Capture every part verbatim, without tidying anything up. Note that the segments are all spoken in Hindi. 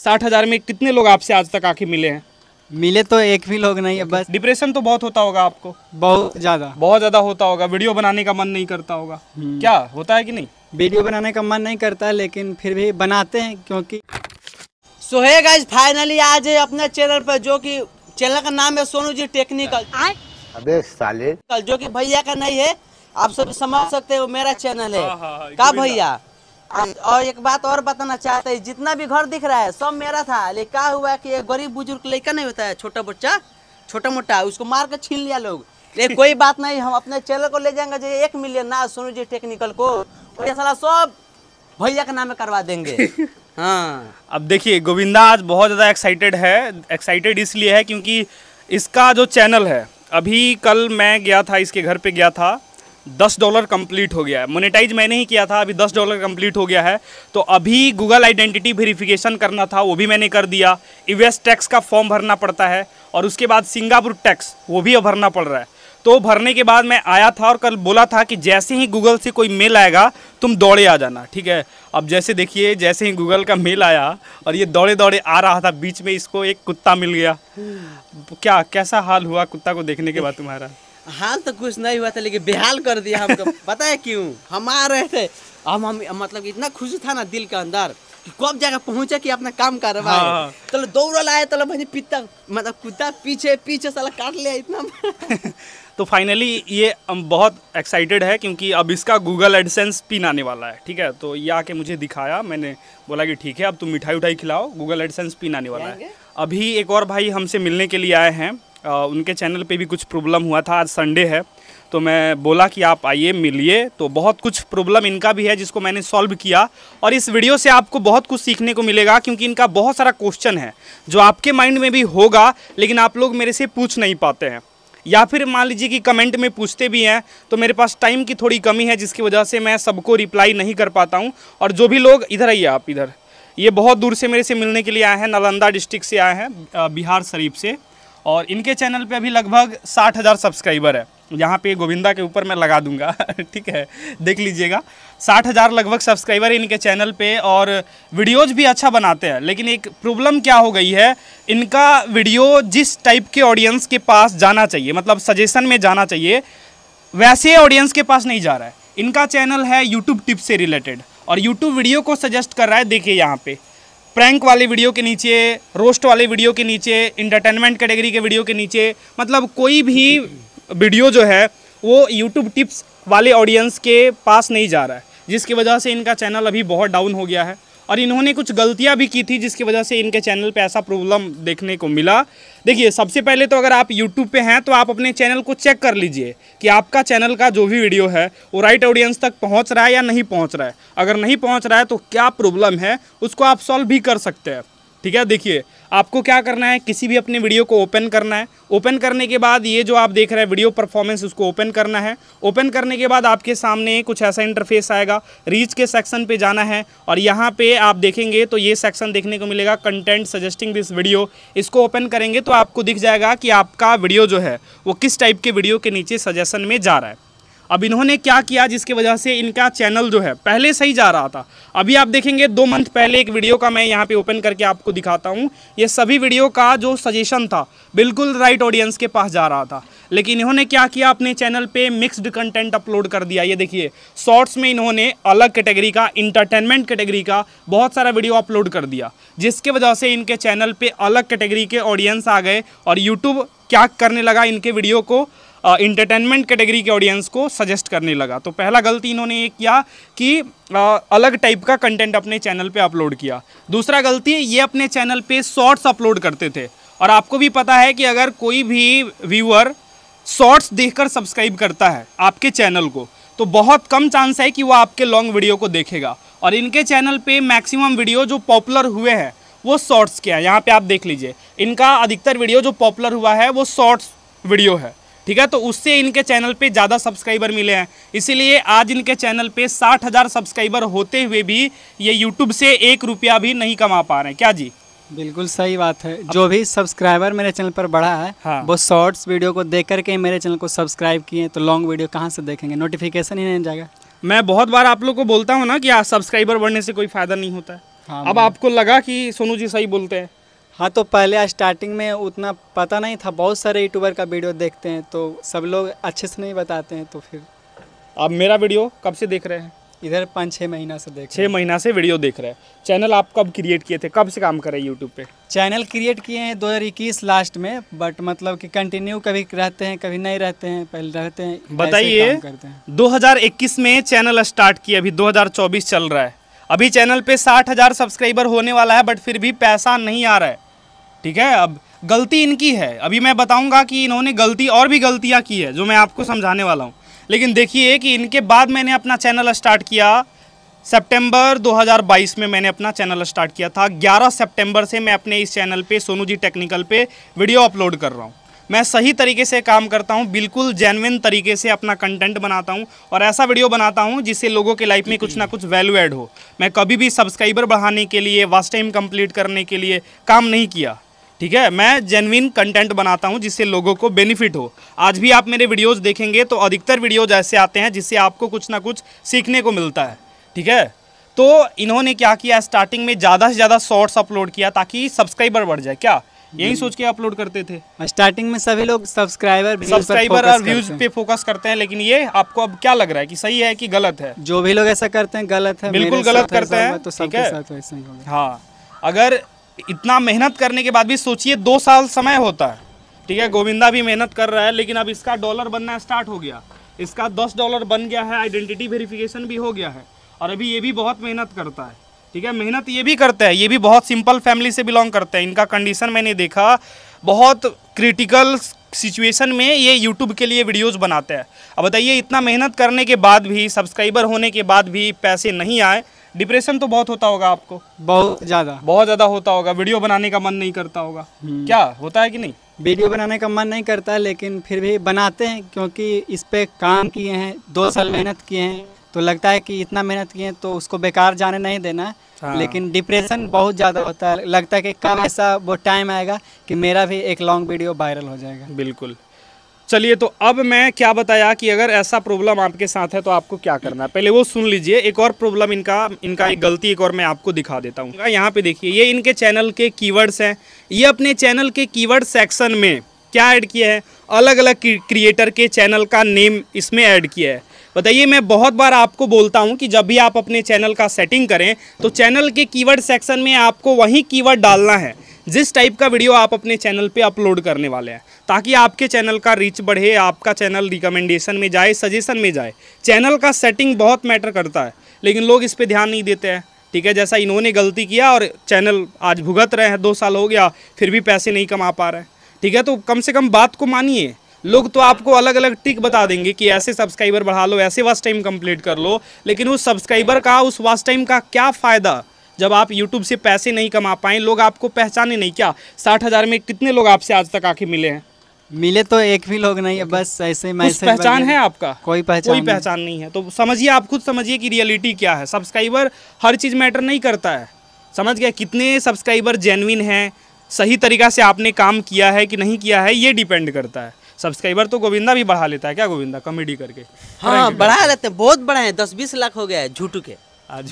साठ हज़ार में कितने लोग आपसे आज तक आके मिले हैं? मिले तो एक भी लोग नहीं है बस। डिप्रेशन तो बहुत होता होगा आपको? बहुत ज़्यादा बहुत ज़्यादा होता होगा। वीडियो बनाने का मन नहीं करता होगा, क्या होता है कि नहीं? वीडियो बनाने का मन नहीं करता लेकिन फिर भी बनाते हैं क्योंकि। सो है गाइस, फाइनली आज है अपने चैनल पर, जो कि चैनल का नाम है सोनू जी टेक्निकल। अबे साले, जो कि भैया का नहीं है, आप सब समझ सकते हो, मेरा चैनल है। हाँ, हाँ, का भैया, और एक बात और बताना चाहते हैं, जितना भी घर दिख रहा है सब मेरा था, लेकिन क्या हुआ कि एक गरीब बुजुर्ग लड़का नहीं होता है, छोटा बच्चा छोटा मोटा, उसको मार के छीन लिया लोग। लेकिन कोई बात नहीं, हम अपने चैनल को ले जाएंगे जो एक मिलियन ना सोनू जी टेक्निकल को, और ये साला सब भैया के नाम में करवा देंगे। हाँ, अब देखिए गोविंदा आज बहुत ज़्यादा एक्साइटेड है। एक्साइटेड इसलिए है क्योंकि इसका जो चैनल है, अभी कल मैं गया था, इसके घर पे गया था, दस डॉलर कंप्लीट हो गया है। मोनेटाइज मैंने ही किया था, अभी दस डॉलर कंप्लीट हो गया है। तो अभी गूगल आइडेंटिटी वेरिफिकेशन करना था, वो भी मैंने कर दिया। यूएस टैक्स का फॉर्म भरना पड़ता है और उसके बाद सिंगापुर टैक्स वो भी भरना पड़ रहा है। तो भरने के बाद मैं आया था और कल बोला था कि जैसे ही गूगल से कोई मेल आएगा तुम दौड़े आ जाना, ठीक है। अब जैसे देखिए, जैसे ही गूगल का मेल आया और ये दौड़े दौड़े आ रहा था, बीच में इसको एक कुत्ता मिल गया। क्या कैसा हाल हुआ कुत्ता को देखने के बाद तुम्हारा? हाल तो कुछ नहीं हुआ था, लेकिन बेहाल कर दिया हमको। पता है क्यों? हम आ रहे थे, हम हम मतलब इतना खुश था ना दिल के अंदर कि कब जगह पहुंचे कि अपना काम करवाए। हाँ। तो दौड़ लाए, तो भाई पिता मतलब कुत्ता पीछे पीछे साला काट लिया इतना। तो फाइनली ये बहुत एक्साइटेड है क्योंकि अब इसका गूगल एडसेंस पिन आने वाला है, ठीक है। तो ये आके मुझे दिखाया, मैंने बोला कि ठीक है अब तुम मिठाई उठाई खिलाओ, गूगल एडसेंस पिन आने वाला है। अभी एक और भाई हमसे मिलने के लिए आए हैं, आ, उनके चैनल पे भी कुछ प्रॉब्लम हुआ था। आज संडे है तो मैं बोला कि आप आइए मिलिए। तो बहुत कुछ प्रॉब्लम इनका भी है जिसको मैंने सॉल्व किया, और इस वीडियो से आपको बहुत कुछ सीखने को मिलेगा क्योंकि इनका बहुत सारा क्वेश्चन है जो आपके माइंड में भी होगा लेकिन आप लोग मेरे से पूछ नहीं पाते हैं, या फिर मान लीजिए कि कमेंट में पूछते भी हैं तो मेरे पास टाइम की थोड़ी कमी है जिसकी वजह से मैं सबको रिप्लाई नहीं कर पाता हूं। और जो भी लोग इधर आइए, आप इधर, ये बहुत दूर से मेरे से मिलने के लिए आए हैं, नालंदा डिस्ट्रिक्ट से आए हैं, बिहार शरीफ से। और इनके चैनल पे अभी लगभग साठ हज़ार सब्सक्राइबर है। यहाँ पे गोविंदा के ऊपर मैं लगा दूंगा, ठीक है, देख लीजिएगा। साठ हज़ार लगभग सब्सक्राइबर है इनके चैनल पे और वीडियोज़ भी अच्छा बनाते हैं। लेकिन एक प्रॉब्लम क्या हो गई है, इनका वीडियो जिस टाइप के ऑडियंस के पास जाना चाहिए, मतलब सजेशन में जाना चाहिए, वैसे ऑडियंस के पास नहीं जा रहा है। इनका चैनल है यूट्यूब टिप्स से रिलेटेड और यूट्यूब वीडियो को सजेस्ट कर रहा है। देखिए यहाँ पे प्रैंक वाले वीडियो के नीचे, रोस्ट वाले वीडियो के नीचे, इंटरटेनमेंट कैटेगरी के वीडियो के नीचे, मतलब कोई भी वीडियो जो है वो यूट्यूब टिप्स वाले ऑडियंस के पास नहीं जा रहा है, जिसकी वजह से इनका चैनल अभी बहुत डाउन हो गया है। और इन्होंने कुछ गलतियां भी की थी जिसकी वजह से इनके चैनल पे ऐसा प्रॉब्लम देखने को मिला। देखिए, सबसे पहले तो अगर आप यूट्यूब पे हैं तो आप अपने चैनल को चेक कर लीजिए कि आपका चैनल का जो भी वीडियो है वो राइट ऑडियंस तक पहुंच रहा है या नहीं पहुंच रहा है। अगर नहीं पहुंच रहा है तो क्या प्रॉब्लम है उसको आप सॉल्व भी कर सकते हैं, ठीक है। देखिए, आपको क्या करना है, किसी भी अपने वीडियो को ओपन करना है। ओपन करने के बाद ये जो आप देख रहे हैं वीडियो परफॉर्मेंस, उसको ओपन करना है। ओपन करने के बाद आपके सामने कुछ ऐसा इंटरफेस आएगा, रीच के सेक्शन पे जाना है और यहाँ पे आप देखेंगे तो ये सेक्शन देखने को मिलेगा, कंटेंट सजेस्टिंग दिस वीडियो। इसको ओपन करेंगे तो आपको दिख जाएगा कि आपका वीडियो जो है वो किस टाइप के वीडियो के नीचे सजेशन में जा रहा है। अब इन्होंने क्या किया जिसकी वजह से इनका चैनल जो है पहले सही जा रहा था, अभी आप देखेंगे दो मंथ पहले एक वीडियो का मैं यहाँ पे ओपन करके आपको दिखाता हूँ। ये सभी वीडियो का जो सजेशन था बिल्कुल राइट ऑडियंस के पास जा रहा था, लेकिन इन्होंने क्या किया, अपने चैनल पे मिक्स्ड कंटेंट अपलोड कर दिया। ये देखिए, शॉर्ट्स में इन्होंने अलग कैटेगरी का, इंटरटेनमेंट कैटेगरी का बहुत सारा वीडियो अपलोड कर दिया, जिसके वजह से इनके चैनल पे अलग कैटेगरी के ऑडियंस आ गए और यूट्यूब क्या करने लगा, इनके वीडियो को इंटरटेनमेंट कैटेगरी के ऑडियंस को सजेस्ट करने लगा। तो पहला गलती इन्होंने ये किया कि आ, अलग टाइप का कंटेंट अपने चैनल पे अपलोड किया। दूसरा गलती, ये अपने चैनल पे शॉर्ट्स अपलोड करते थे और आपको भी पता है कि अगर कोई भी व्यूअर शॉर्ट्स देखकर सब्सक्राइब करता है आपके चैनल को तो बहुत कम चांस है कि वो आपके लॉन्ग वीडियो को देखेगा। और इनके चैनल पे मैक्सिमम वीडियो जो पॉपुलर हुए हैं वो शॉर्ट्स के हैं। यहाँ पे आप देख लीजिए, इनका अधिकतर वीडियो जो पॉपुलर हुआ है वो शॉर्ट्स वीडियो है, ठीक है। तो उससे इनके चैनल पे ज़्यादा सब्सक्राइबर मिले हैं, इसीलिए आज इनके चैनल पे साठ हज़ार सब्सक्राइबर होते हुए भी ये यूट्यूब से एक रुपया भी नहीं कमा पा रहे हैं। क्या जी? बिल्कुल सही बात है। जो भी सब्सक्राइबर मेरे चैनल पर बढ़ा है, हाँ। वो शॉर्ट्स वीडियो को देख करके मेरे चैनल को सब्सक्राइब किए, तो लॉन्ग वीडियो कहाँ से देखेंगे, नोटिफिकेशन ही नहीं जाएगा। मैं बहुत बार आप लोग को बोलता हूँ ना कि सब्सक्राइबर बढ़ने से कोई फ़ायदा नहीं होता है, हाँ, अब आपको लगा कि सोनू जी सही बोलते हैं? हाँ, तो पहले स्टार्टिंग में उतना पता नहीं था, बहुत सारे यूट्यूबर का वीडियो देखते हैं तो सब लोग अच्छे से नहीं बताते हैं, तो फिर आप मेरा वीडियो कब से देख रहे हैं? इधर पाँच छः महीना से देख छः महीना से वीडियो देख रहे हैं। चैनल आप कब क्रिएट किए थे, कब से काम कर रहे हैं यूट्यूब पे? चैनल क्रिएट किए हैं दो हज़ार इक्कीस लास्ट में, बट मतलब कि कंटिन्यू कभी रहते हैं कभी नहीं रहते हैं, पहले रहते हैं ऐसे बताइए, काम करते हैं। दो हज़ार इक्कीस में चैनल स्टार्ट किया, अभी दो हज़ार चौबीस चल रहा है, अभी चैनल पे साठ हज़ार सब्सक्राइबर होने वाला है, बट फिर भी पैसा नहीं आ रहा है। ठीक है, अब गलती इनकी है, अभी मैं बताऊंगा कि इन्होंने गलती और भी गलतियां की है जो मैं आपको समझाने वाला हूं। लेकिन देखिए कि इनके बाद मैंने अपना चैनल स्टार्ट किया सितंबर दो हज़ार बाईस में, मैंने अपना चैनल स्टार्ट किया था। ग्यारह सितंबर से मैं अपने इस चैनल पे सोनू जी टेक्निकल पे वीडियो अपलोड कर रहा हूँ। मैं सही तरीके से काम करता हूँ, बिल्कुल जेन्युइन तरीके से अपना कंटेंट बनाता हूँ और ऐसा वीडियो बनाता हूँ जिससे लोगों के लाइफ में कुछ ना कुछ वैल्यू ऐड हो। मैं कभी भी सब्सक्राइबर बढ़ाने के लिए, वॉच टाइम कंप्लीट करने के लिए काम नहीं किया। ठीक है, मैं जेन्युइन कंटेंट बनाता हूं जिससे लोगों को बेनिफिट हो। आज भी आप मेरे वीडियोस देखेंगे तो अधिकतर वीडियोज ऐसे आते हैं जिससे आपको कुछ ना कुछ सीखने को मिलता है। ठीक है, तो इन्होंने क्या किया, स्टार्टिंग में ज़्यादा से ज़्यादा शॉर्ट्स अपलोड किया ताकि सब्सक्राइबर बढ़ जाए। क्या यही सोच के अपलोड करते थे? स्टार्टिंग में सभी लोग सब्सक्राइबर सब्सक्राइबर और व्यूज पे फोकस करते हैं, लेकिन ये आपको अब क्या लग रहा है कि सही है कि गलत है? जो भी लोग ऐसा करते हैं गलत है, बिल्कुल मेरे गलत साथ करते ऐसा हैं, हुआ तो ठीक सबके है? साथ वैसा ही होगा। हाँ, अगर इतना मेहनत करने के बाद भी सोचिए, दो साल समय होता है। ठीक है, गोविंदा भी मेहनत कर रहा है, लेकिन अब इसका डॉलर बनना स्टार्ट हो गया, इसका दस डॉलर बन गया है, आइडेंटिटी वेरिफिकेशन भी हो गया है, और अभी ये भी बहुत मेहनत करता है। ठीक है, मेहनत ये भी करता है, ये भी बहुत सिंपल फैमिली से बिलोंग करते हैं। इनका कंडीशन मैंने देखा, बहुत क्रिटिकल सिचुएशन में ये यूट्यूब के लिए वीडियोज़ बनाते हैं। अब बताइए, इतना मेहनत करने के बाद भी, सब्सक्राइबर होने के बाद भी पैसे नहीं आए, डिप्रेशन तो बहुत होता होगा आपको, बहुत ज़्यादा बहुत ज़्यादा होता होगा, वीडियो बनाने का मन नहीं करता होगा, क्या होता है कि नहीं? वीडियो बनाने का मन नहीं करता है, लेकिन फिर भी बनाते हैं क्योंकि इस पे काम किए हैं, दो साल मेहनत किए हैं, तो लगता है कि इतना मेहनत किए हैं तो उसको बेकार जाने नहीं देना है। हाँ। लेकिन डिप्रेशन बहुत ज़्यादा होता है, लगता है कि कब ऐसा वो टाइम आएगा कि मेरा भी एक लॉन्ग वीडियो वायरल हो जाएगा। बिल्कुल। चलिए, तो अब मैं क्या बताया कि अगर ऐसा प्रॉब्लम आपके साथ है तो आपको क्या करना है, पहले वो सुन लीजिए। एक और प्रॉब्लम इनका इनका एक गलती एक और मैं आपको दिखा देता हूँ। यहाँ पे देखिए, ये इनके चैनल के कीवर्ड्स हैं। ये अपने चैनल के कीवर्ड सेक्शन में क्या ऐड किया है, अलग अलग क्रिएटर के चैनल का नेम इसमें ऐड किया है। बताइए, मैं बहुत बार आपको बोलता हूं कि जब भी आप अपने चैनल का सेटिंग करें तो चैनल के कीवर्ड सेक्शन में आपको वही कीवर्ड डालना है जिस टाइप का वीडियो आप अपने चैनल पे अपलोड करने वाले हैं, ताकि आपके चैनल का रीच बढ़े, आपका चैनल रिकमेंडेशन में जाए, सजेशन में जाए। चैनल का सेटिंग बहुत मैटर करता है, लेकिन लोग इस पर ध्यान नहीं देते हैं। ठीक है, जैसा इन्होंने गलती किया और चैनल आज भुगत रहे हैं, दो साल हो गया फिर भी पैसे नहीं कमा पा रहे हैं। ठीक है, तो कम से कम बात को मानिए। लोग तो आपको अलग अलग ट्रिक बता देंगे कि ऐसे सब्सक्राइबर बढ़ा लो, ऐसे वॉच टाइम कंप्लीट कर लो, लेकिन उस सब्सक्राइबर का, उस वॉच टाइम का क्या फ़ायदा जब आप यूट्यूब से पैसे नहीं कमा पाएँ, लोग आपको पहचाने नहीं। क्या साठ हज़ार में कितने लोग आपसे आज तक आके मिले हैं? मिले तो एक भी लोग नहीं है, बस ऐसे कुछ मैसेज पहचान है आपका? कोई पहचान कोई पहचान नहीं है। तो समझिए, आप खुद समझिए कि रियलिटी क्या है। सब्सक्राइबर हर चीज़ मैटर नहीं करता है, समझ गए? कितने सब्सक्राइबर जेन्युइन हैं, सही तरीका से आपने काम किया है कि नहीं किया है, ये डिपेंड करता है। सब्सक्राइबर तो गोविंदा भी बढ़ा लेता है, क्या गोविंदा, कॉमेडी करके? हाँ, बढ़ा लेते हैं, बहुत बढ़ा है, दस बीस लाख हो गया है झूठू के आज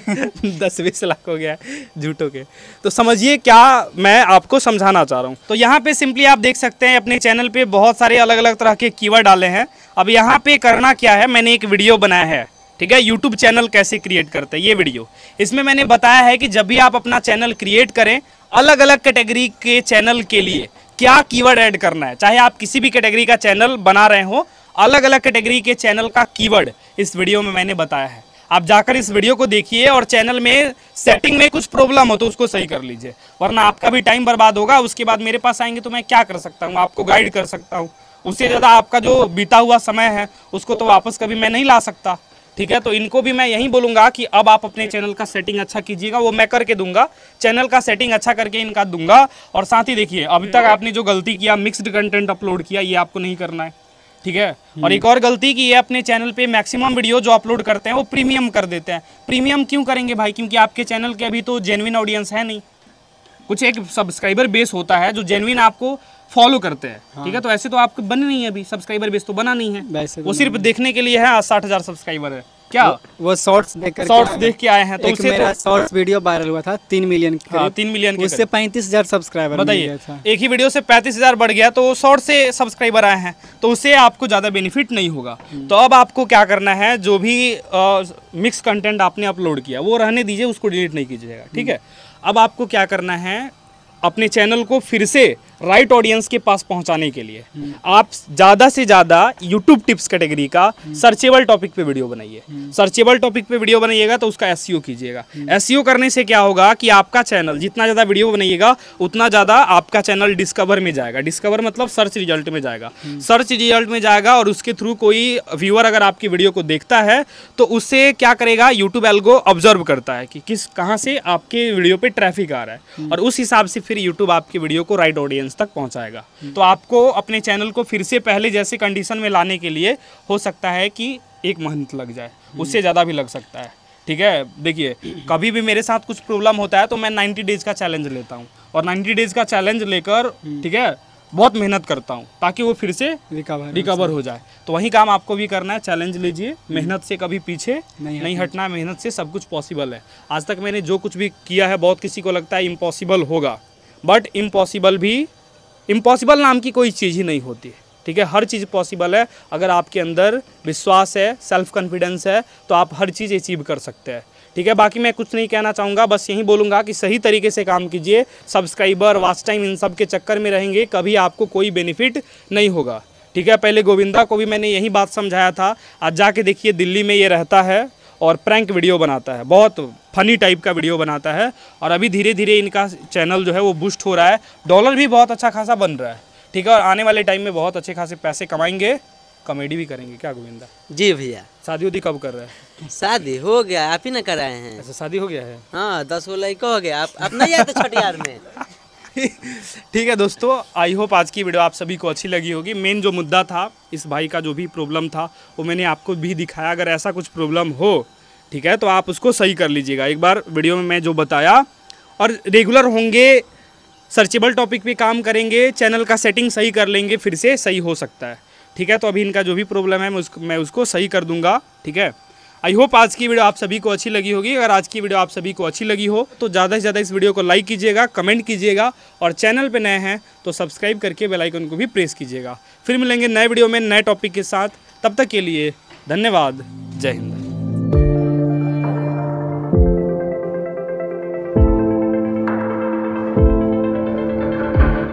दस बीस लाख हो गया है झूठों के। तो समझिए क्या मैं आपको समझाना चाह रहा हूँ। तो यहाँ पे सिंपली आप देख सकते हैं, अपने चैनल पे बहुत सारे अलग अलग तरह के कीवर्ड डाले हैं। अब यहाँ पे करना क्या है, मैंने एक वीडियो बनाया है, ठीक है, यूट्यूब चैनल कैसे क्रिएट करते हैं, ये वीडियो। इसमें मैंने बताया है कि जब भी आप अपना चैनल क्रिएट करें, अलग अलग कैटेगरी के चैनल के लिए क्या कीवर्ड ऐड करना है। चाहे आप किसी भी कैटेगरी का चैनल बना रहे हो, अलग अलग कैटेगरी के चैनल का कीवर्ड इस वीडियो में मैंने बताया है। आप जाकर इस वीडियो को देखिए और चैनल में सेटिंग में कुछ प्रॉब्लम हो तो उसको सही कर लीजिए, वरना आपका भी टाइम बर्बाद होगा। उसके बाद मेरे पास आएंगे तो मैं क्या कर सकता हूँ, आपको गाइड कर सकता हूँ। उससे ज़्यादा आपका जो बीता हुआ समय है उसको तो वापस कभी मैं नहीं ला सकता। ठीक है, तो इनको भी मैं यही बोलूँगा कि अब आप अपने चैनल का सेटिंग अच्छा कीजिएगा, वो मैं करके दूंगा। चैनल का सेटिंग अच्छा करके इनका दूंगा। और साथ ही देखिए, अभी तक आपने जो गलती किया, मिक्स्ड कंटेंट अपलोड किया, ये आपको नहीं करना है। ठीक है, और एक और गलती की, ये अपने चैनल पे मैक्सिमम वीडियो जो अपलोड करते हैं वो प्रीमियम कर देते हैं। प्रीमियम क्यों करेंगे भाई? क्योंकि आपके चैनल के अभी तो जेन्युइन ऑडियंस है नहीं। कुछ एक सब्सक्राइबर बेस होता है जो जेन्युइन आपको फॉलो करते हैं। हाँ। ठीक है, तो ऐसे तो आपको बने नहीं है, अभी सब्सक्राइबर बेस तो बना नहीं है, वो सिर्फ देखने के लिए है। आज साठ हज़ार सब्सक्राइबर है, क्या वो शॉर्ट्स देख कर शॉर्ट्स देख के आए हैं? तो एक उससे मेरा तो शॉर्ट्स वीडियो वायरल हुआ था तीन मिलियन के हाँ, करीब। तीन मिलियन के उससे करीब। पैंतीस हजार सब्सक्राइबर मिल बताइए, गया था। एक ही वीडियो से पैंतीस हजार बढ़ गया तो शॉर्ट से सब्सक्राइबर आए हैं, तो उससे आपको ज़्यादा बेनिफिट नहीं होगा। तो अब आपको क्या करना है, जो भी मिक्स कंटेंट आपने अपलोड किया वो रहने दीजिए, उसको डिलीट नहीं कीजिएगा, ठीक है। अब आपको क्या करना है, अपने चैनल को फिर से राइट ऑडियंस के पास पहुंचाने के लिए आप ज़्यादा से ज़्यादा यूट्यूब टिप्स कैटेगरी का सर्चेबल टॉपिक पे वीडियो बनाइए। सर्चेबल टॉपिक पे वीडियो बनाइएगा तो उसका एसईओ कीजिएगा। एसईओ करने से क्या होगा कि आपका चैनल जितना ज़्यादा वीडियो बनाइएगा उतना ज़्यादा आपका चैनल डिस्कवर में जाएगा। डिस्कवर मतलब सर्च रिजल्ट में जाएगा। सर्च रिजल्ट में जाएगा और उसके थ्रू कोई व्यूअर अगर आपकी वीडियो को देखता है तो उससे क्या करेगा, यूट्यूब एल्गो ऑब्जर्व करता है कि किस कहाँ से आपके वीडियो पे ट्रैफिक आ रहा है और उस हिसाब से फिर यूट्यूब आपकी वीडियो को राइट ऑडियंस तक पहुंचाएगा। तो आपको अपने चैनल को फिर से पहले जैसे कंडीशन में लाने के लिए हो सकता है कि एक महीना लग जाए, उससे ज़्यादा भी लग सकता है, ठीक है। देखिए, कभी भी मेरे साथ कुछ प्रॉब्लम होता है तो मैं नाइन्टी डेज का चैलेंज लेता हूँ और नाइन्टी डेज का चैलेंज लेकर, ठीक है, बहुत मेहनत करता हूँ ताकि वो फिर से रिकवर रिकवर हो जाए। तो वही काम आपको भी करना है, चैलेंज लीजिए, मेहनत से कभी पीछे नहीं नहीं हटना, मेहनत से सब कुछ पॉसिबल है। आज तक मैंने जो कुछ भी किया है, बहुत किसी को लगता है इम्पॉसिबल होगा, बट इम्पॉसिबल भी, इम्पॉसिबल नाम की कोई चीज़ ही नहीं होती, ठीक है। हर चीज़ पॉसिबल है अगर आपके अंदर विश्वास है, सेल्फ कॉन्फिडेंस है, तो आप हर चीज़ अचीव कर सकते हैं, ठीक है। बाकी मैं कुछ नहीं कहना चाहूँगा, बस यही बोलूँगा कि सही तरीके से काम कीजिए। सब्सक्राइबर, वॉच टाइम, इन सब के चक्कर में रहेंगे, कभी आपको कोई बेनिफिट नहीं होगा, ठीक है। पहले गोविंदा को भी मैंने यही बात समझाया था। आज जाके देखिए, दिल्ली में ये रहता है और प्रैंक वीडियो बनाता है, बहुत फनी टाइप का वीडियो बनाता है और अभी धीरे धीरे इनका चैनल जो है वो बूस्ट हो रहा है, डॉलर भी बहुत अच्छा खासा बन रहा है, ठीक है। और आने वाले टाइम में बहुत अच्छे खासे पैसे कमाएंगे, कॉमेडी भी करेंगे। क्या गोविंदा? जी भैया। शादी वादी कब कर रहे हैं? शादी हो गया, आप ही ना कराए हैं। अच्छा, शादी हो गया है। हाँ, दस गो लड़का हो गया। आप आप नहीं आए थे छठियार में। ठीक है दोस्तों, आई होप आज की वीडियो आप सभी को अच्छी लगी होगी। मेन जो मुद्दा था, इस भाई का जो भी प्रॉब्लम था वो मैंने आपको भी दिखाया। अगर ऐसा कुछ प्रॉब्लम हो, ठीक है, तो आप उसको सही कर लीजिएगा। एक बार वीडियो में मैं जो बताया, और रेगुलर होंगे, सर्चेबल टॉपिक पे काम करेंगे, चैनल का सेटिंग सही कर लेंगे, फिर से सही हो सकता है, ठीक है। तो अभी इनका जो भी प्रॉब्लम है मैं उसको मैं उसको सही कर दूंगा, ठीक है। आई होप आज की वीडियो आप सभी को अच्छी लगी होगी। अगर आज की वीडियो आप सभी को अच्छी लगी हो तो ज़्यादा से ज़्यादा इस वीडियो को लाइक कीजिएगा, कमेंट कीजिएगा और चैनल पे नए हैं तो सब्सक्राइब करके बेल आइकन को भी प्रेस कीजिएगा। फिर मिलेंगे नए वीडियो में नए टॉपिक के साथ, तब तक के लिए धन्यवाद। जय हिंद।